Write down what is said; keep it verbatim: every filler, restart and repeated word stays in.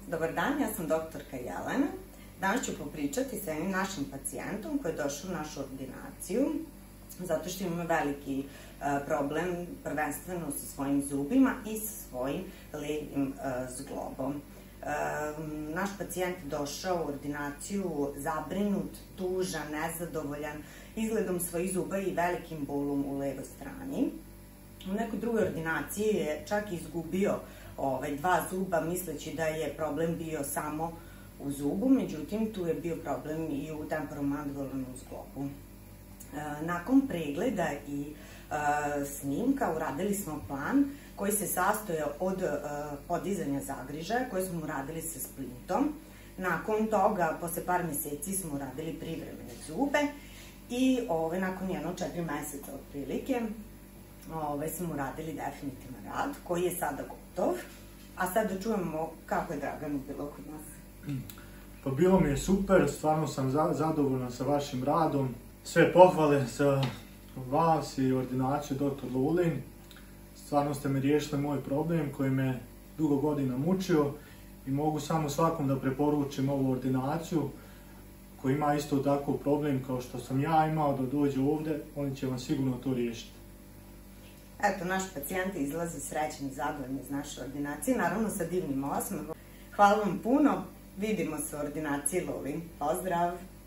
Dobar dan, ja sam doktorka Jelena. Danas ću popričati sa jednim našim pacijentom koji je došao u našu ordinaciju zato što ima veliki problem prvenstveno sa svojim zubima i sa svojim levim zglobom. Naš pacijent je došao u ordinaciju zabrinut, tužan, nezadovoljan izgledom svojih zuba i velikim bolom u levoj strani. U nekoj drugoj ordinaciji je čak izgubio dva zuba misleći da je problem bio samo u zubu, međutim tu je bio problem i u temporomandibularnom zglobu. Nakon pregleda i snimka uradili smo plan koji se sastojao od podizanja zagrižaja koje smo uradili sa splintom. Nakon toga, posle par meseci smo uradili privremene zube i nakon jedno četiri meseca otprilike smo uradili definitivan rad koji je sada gotov. A sad da čujemo kako je Draganu bilo kod nas. Pa bilo mi je super, stvarno sam zadovoljan sa vašim radom. Sve pohvale za vas i ordinaciju doktor Lulin. Stvarno ste mi riješili moj problem koji me dugo godina mučio i mogu samo svakom da preporučim ovu ordinaciju koji ima isto tako problem kao što sam ja imao da dođe ovde, oni će vam sigurno to riješiti. Eto, naš pacijent izlazi srećan i zadovoljan iz naše ordinacije, naravno sa divnim osmehom. Hvala vam puno, vidimo se u ordinaciji Lulin. Pozdrav!